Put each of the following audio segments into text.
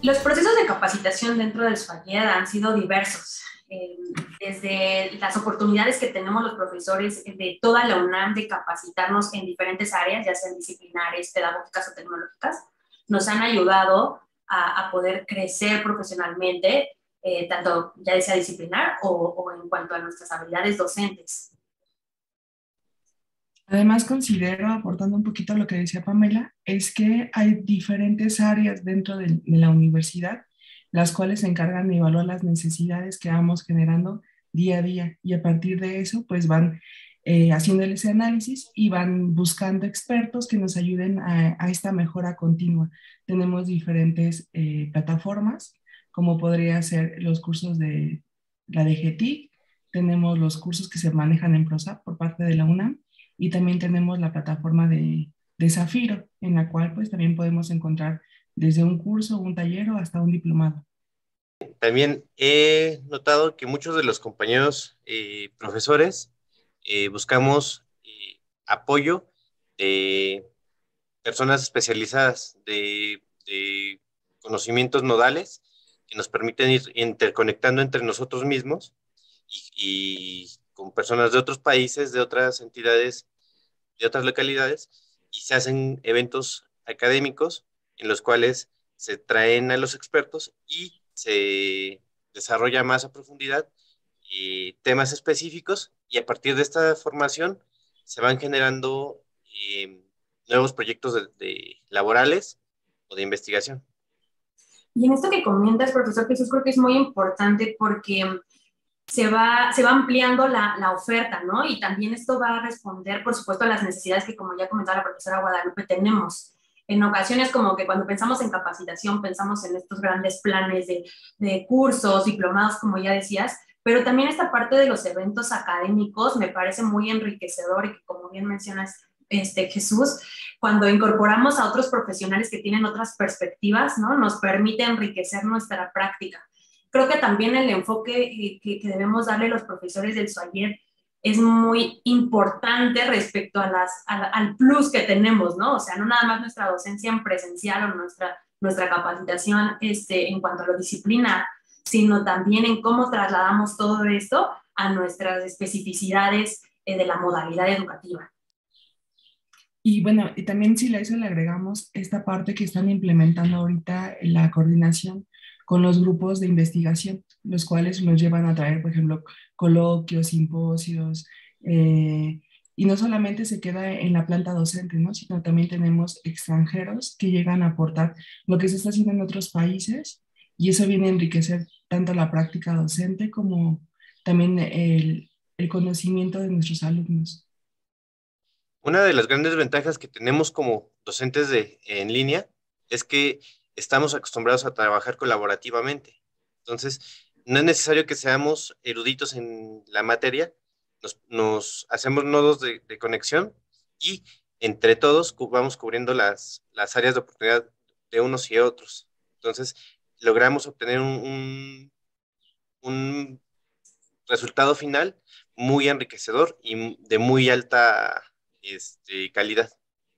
Los procesos de capacitación dentro del SFAYED han sido diversos. Desde las oportunidades que tenemos los profesores de toda la UNAM de capacitarnos en diferentes áreas, ya sean disciplinares, pedagógicas o tecnológicas, nos han ayudado a poder crecer profesionalmente, tanto ya sea disciplinar o en cuanto a nuestras habilidades docentes. Además, considero, aportando un poquito a lo que decía Pamela, es que hay diferentes áreas dentro de la universidad, las cuales se encargan de evaluar las necesidades que vamos generando día a día y a partir de eso, pues van haciendo ese análisis y van buscando expertos que nos ayuden a esta mejora continua. Tenemos diferentes plataformas, como podría ser los cursos de la DGTIC, tenemos los cursos que se manejan en PROSAP por parte de la UNAM y también tenemos la plataforma de Zafiro, en la cual pues también podemos encontrar desde un curso, un taller o hasta un diplomado. También he notado que muchos de los compañeros profesores buscamos apoyo de personas especializadas de conocimientos nodales que nos permiten ir interconectando entre nosotros mismos y con personas de otros países, de otras entidades, de otras localidades, y se hacen eventos académicos en los cuales se traen a los expertos y se desarrolla más a profundidad temas específicos, y a partir de esta formación se van generando nuevos proyectos laborales o de investigación. Y en esto que comentas, profesor Jesús, creo que es muy importante porque se va ampliando la oferta, ¿no? Y también esto va a responder, por supuesto, a las necesidades que, como ya comentaba la profesora Guadalupe, tenemos. En ocasiones, como que cuando pensamos en capacitación, pensamos en estos grandes planes de cursos, diplomados, como ya decías, pero también esta parte de los eventos académicos me parece muy enriquecedor y que, como bien mencionas, Jesús, cuando incorporamos a otros profesionales que tienen otras perspectivas, ¿no? Nos permite enriquecer nuestra práctica. Creo que también el enfoque que debemos darle a los profesores del SUAYED es muy importante respecto al plus que tenemos, ¿no? O sea, no nada más nuestra docencia en presencial o nuestra capacitación en cuanto a la disciplina, sino también en cómo trasladamos todo esto a nuestras especificidades de la modalidad educativa. Y bueno, y también si a eso le agregamos esta parte que están implementando ahorita en la coordinación con los grupos de investigación, los cuales nos llevan a traer, por ejemplo, coloquios, simposios, y no solamente se queda en la planta docente, ¿no? Sino también tenemos extranjeros que llegan a aportar lo que se está haciendo en otros países y eso viene a enriquecer tanto la práctica docente como también el conocimiento de nuestros alumnos. Una de las grandes ventajas que tenemos como docentes en línea es que estamos acostumbrados a trabajar colaborativamente. Entonces, no es necesario que seamos eruditos en la materia, nos hacemos nodos de conexión y entre todos vamos cubriendo las áreas de oportunidad de unos y otros. Entonces, logramos obtener un resultado final muy enriquecedor y de muy alta calidad.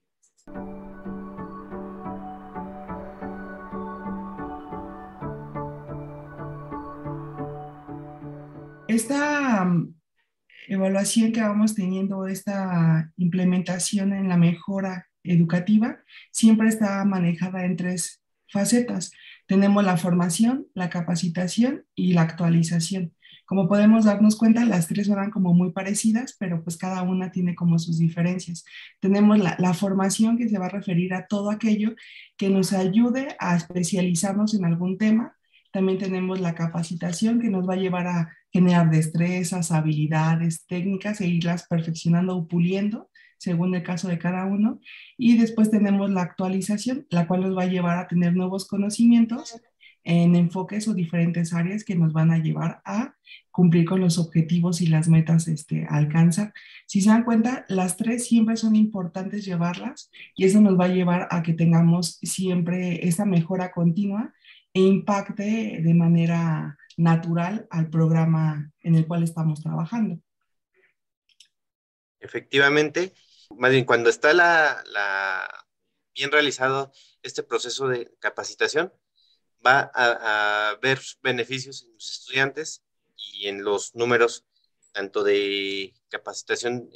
Esta evaluación que vamos teniendo, esta implementación en la mejora educativa, siempre está manejada en tres facetas. Tenemos la formación, la capacitación y la actualización. Como podemos darnos cuenta, las tres van como muy parecidas, pero pues cada una tiene como sus diferencias. Tenemos la formación que se va a referir a todo aquello que nos ayude a especializarnos en algún tema. También tenemos la capacitación que nos va a llevar a generar destrezas, habilidades, técnicas e irlas perfeccionando o puliendo según el caso de cada uno. Y después tenemos la actualización, la cual nos va a llevar a tener nuevos conocimientos en enfoques o diferentes áreas que nos van a llevar a cumplir con los objetivos y las metas a alcanzar. Si se dan cuenta, las tres siempre son importantes llevarlas y eso nos va a llevar a que tengamos siempre esa mejora continua e impacte de manera natural al programa en el cual estamos trabajando. Efectivamente, más bien cuando está bien realizado este proceso de capacitación, va a ver beneficios en los estudiantes y en los números tanto de capacitación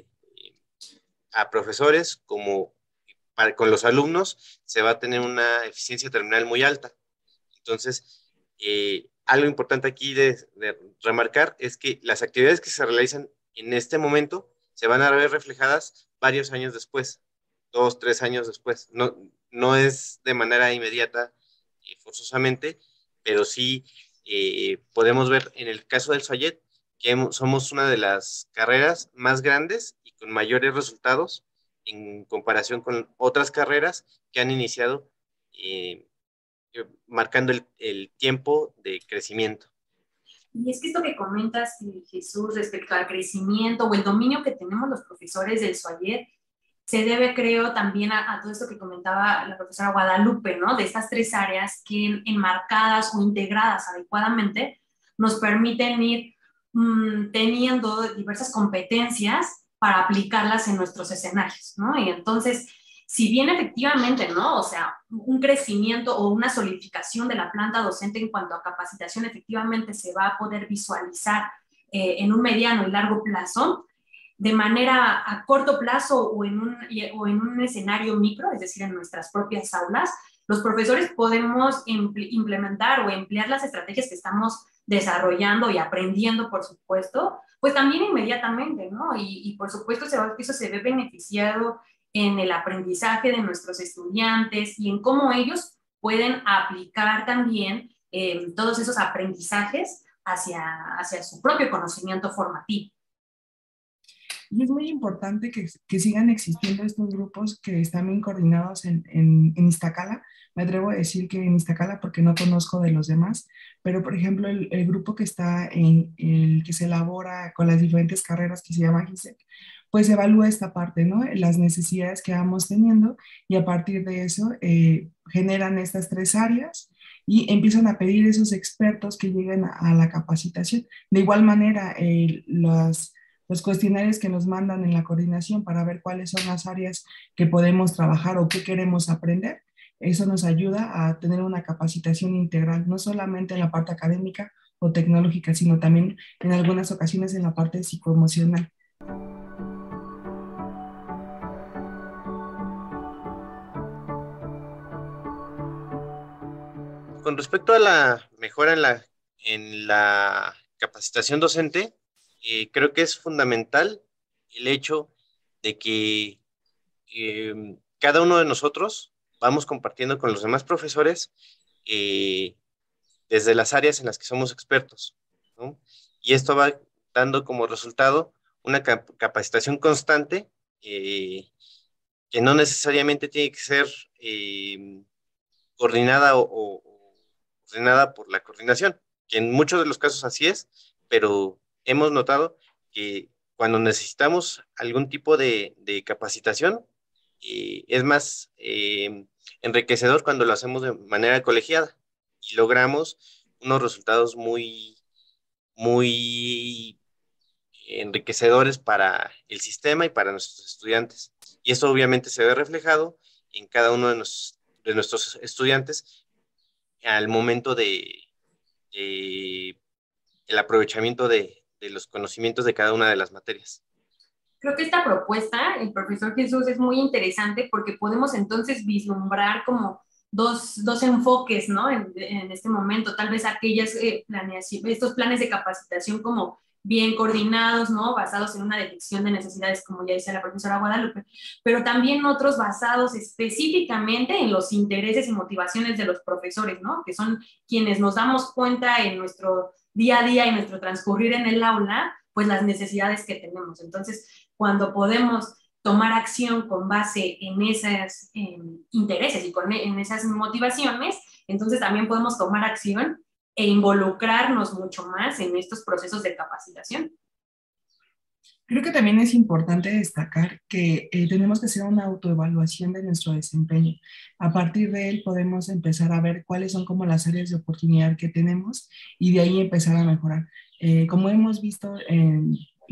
a profesores como con los alumnos, se va a tener una eficiencia terminal muy alta. Entonces, algo importante aquí de remarcar es que las actividades que se realizan en este momento se van a ver reflejadas varios años después, 2, 3 años después. No es de manera inmediata, forzosamente, pero sí podemos ver en el caso del SOAYET que somos una de las carreras más grandes y con mayores resultados en comparación con otras carreras que han iniciado marcando el tiempo de crecimiento. Y es que esto que comentas, Jesús, respecto al crecimiento o el dominio que tenemos los profesores del SOAYET, se debe, creo, también a todo esto que comentaba la profesora Guadalupe, ¿no? De estas 3 áreas que enmarcadas o integradas adecuadamente nos permiten ir teniendo diversas competencias para aplicarlas en nuestros escenarios, ¿no? Y entonces, si bien efectivamente, ¿no? O sea, un crecimiento o una solidificación de la planta docente en cuanto a capacitación efectivamente se va a poder visualizar en un mediano y largo plazo, de manera a corto plazo o en un escenario micro, es decir, en nuestras propias aulas, los profesores podemos implementar o emplear las estrategias que estamos desarrollando y aprendiendo, por supuesto, pues también inmediatamente, ¿no? Y por supuesto eso se ve beneficiado en el aprendizaje de nuestros estudiantes y en cómo ellos pueden aplicar también todos esos aprendizajes hacia su propio conocimiento formativo. Y es muy importante que sigan existiendo estos grupos que están bien coordinados en Iztacala. Me atrevo a decir que en Iztacala porque no conozco de los demás, pero por ejemplo el grupo que está en el que se elabora con las diferentes carreras que se llama GISEC, pues evalúa esta parte, ¿no? Las necesidades que vamos teniendo y a partir de eso generan estas 3 áreas y empiezan a pedir esos expertos que lleguen a la capacitación. De igual manera, los cuestionarios que nos mandan en la coordinación para ver cuáles son las áreas que podemos trabajar o qué queremos aprender. Eso nos ayuda a tener una capacitación integral, no solamente en la parte académica o tecnológica, sino también en algunas ocasiones en la parte psicoemocional. Con respecto a la mejora en la capacitación docente, creo que es fundamental el hecho de que cada uno de nosotros vamos compartiendo con los demás profesores desde las áreas en las que somos expertos, ¿no? Y esto va dando como resultado una capacitación constante que no necesariamente tiene que ser coordinada o ordenada por la coordinación, que en muchos de los casos así es, pero hemos notado que cuando necesitamos algún tipo de capacitación, es más enriquecedor cuando lo hacemos de manera colegiada y logramos unos resultados muy, muy enriquecedores para el sistema y para nuestros estudiantes. Y esto obviamente se ve reflejado en cada uno de nuestros estudiantes al momento el aprovechamiento de los conocimientos de cada una de las materias. Creo que esta propuesta, el profesor Jesús, es muy interesante porque podemos entonces vislumbrar como dos enfoques, ¿no? En este momento, tal vez estos planes de capacitación como bien coordinados, ¿no? Basados en una detección de necesidades, como ya decía la profesora Guadalupe, pero también otros basados específicamente en los intereses y motivaciones de los profesores, ¿no? Que son quienes nos damos cuenta en nuestro día a día y nuestro transcurrir en el aula, pues las necesidades que tenemos. Entonces, cuando podemos tomar acción con base en esos intereses y en esas motivaciones, entonces también podemos tomar acción e involucrarnos mucho más en estos procesos de capacitación. Creo que también es importante destacar que tenemos que hacer una autoevaluación de nuestro desempeño. A partir de él podemos empezar a ver cuáles son como las áreas de oportunidad que tenemos y de ahí empezar a mejorar. Como hemos visto en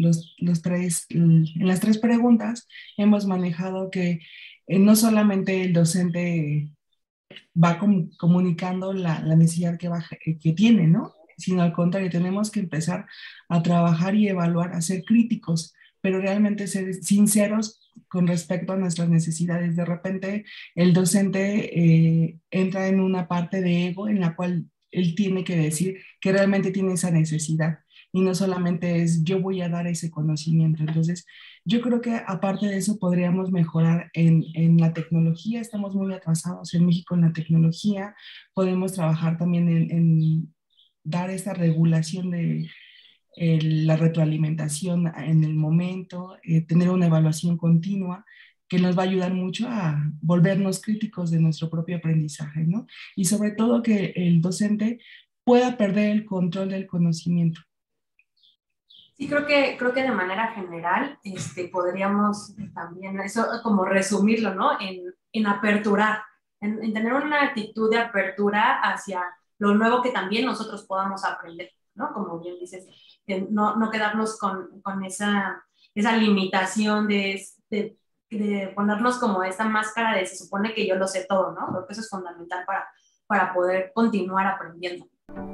las 3 preguntas, hemos manejado que no solamente el docente va comunicando la necesidad que tiene, ¿no? Sino al contrario, tenemos que empezar a trabajar y evaluar, a ser críticos, pero realmente ser sinceros con respecto a nuestras necesidades. De repente, el docente entra en una parte de ego en la cual él tiene que decir que realmente tiene esa necesidad y no solamente es yo voy a dar ese conocimiento. Entonces, yo creo que aparte de eso podríamos mejorar en la tecnología. Estamos muy atrasados en México en la tecnología. Podemos trabajar también en dar esta regulación de la retroalimentación en el momento, tener una evaluación continua que nos va a ayudar mucho a volvernos críticos de nuestro propio aprendizaje, ¿no? Y sobre todo que el docente pueda perder el control del conocimiento. Sí, creo que de manera general podríamos también eso como resumirlo, ¿no? En aperturar, en tener una actitud de apertura hacia lo nuevo que también nosotros podamos aprender, ¿no? Como bien dices, no quedarnos con esa limitación de ponernos como esta máscara de se supone que yo lo sé todo, ¿no? Creo que eso es fundamental para poder continuar aprendiendo.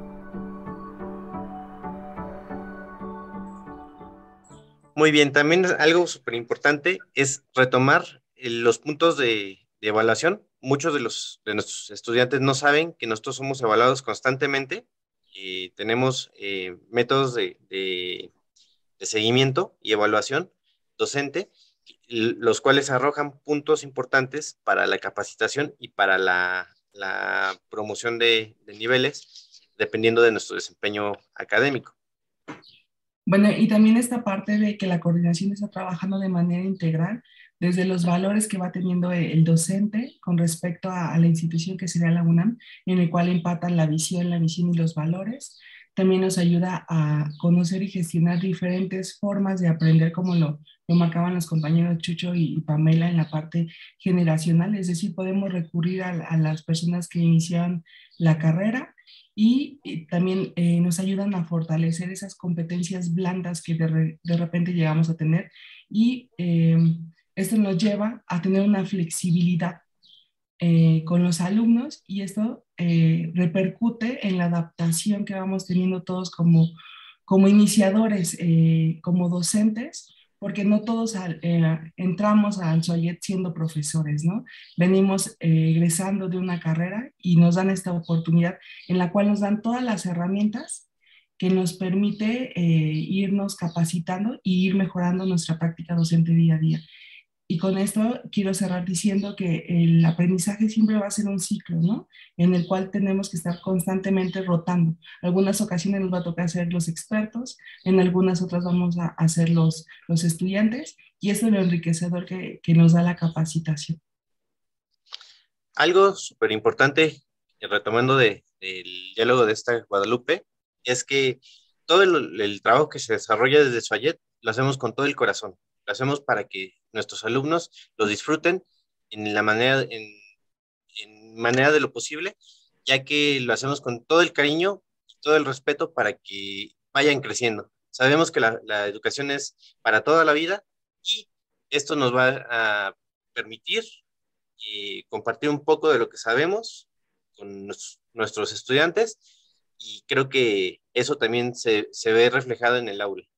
Muy bien, también algo súper importante es retomar los puntos de evaluación. Muchos de nuestros estudiantes no saben que nosotros somos evaluados constantemente y tenemos métodos de seguimiento y evaluación docente, los cuales arrojan puntos importantes para la capacitación y para la promoción de niveles, dependiendo de nuestro desempeño académico. Bueno, y también esta parte de que la coordinación está trabajando de manera integral desde los valores que va teniendo el docente con respecto a la institución que sería la UNAM, en el cual empatan la visión y los valores. También nos ayuda a conocer y gestionar diferentes formas de aprender, como lo marcaban los compañeros Chucho y Pamela en la parte generacional, es decir, podemos recurrir a las personas que iniciaron la carrera y también nos ayudan a fortalecer esas competencias blandas que de repente llegamos a tener y esto nos lleva a tener una flexibilidad con los alumnos y esto repercute en la adaptación que vamos teniendo todos como iniciadores, como docentes, porque no todos entramos a Ansoyet siendo profesores, ¿no? Venimos egresando de una carrera y nos dan esta oportunidad en la cual nos dan todas las herramientas que nos permite irnos capacitando y ir mejorando nuestra práctica docente día a día. Y con esto quiero cerrar diciendo que el aprendizaje siempre va a ser un ciclo, ¿no? En el cual tenemos que estar constantemente rotando. Algunas ocasiones nos va a tocar ser los expertos, en algunas otras vamos a ser los estudiantes, y esto es lo enriquecedor que nos da la capacitación. Algo súper importante, retomando del diálogo de esta Guadalupe, es que todo el trabajo que se desarrolla desde Soyet lo hacemos con todo el corazón. Lo hacemos para que nuestros alumnos lo disfruten en manera de lo posible, ya que lo hacemos con todo el cariño y todo el respeto para que vayan creciendo. Sabemos que la educación es para toda la vida y esto nos va a permitir compartir un poco de lo que sabemos con nuestros estudiantes y creo que eso también se ve reflejado en el aula.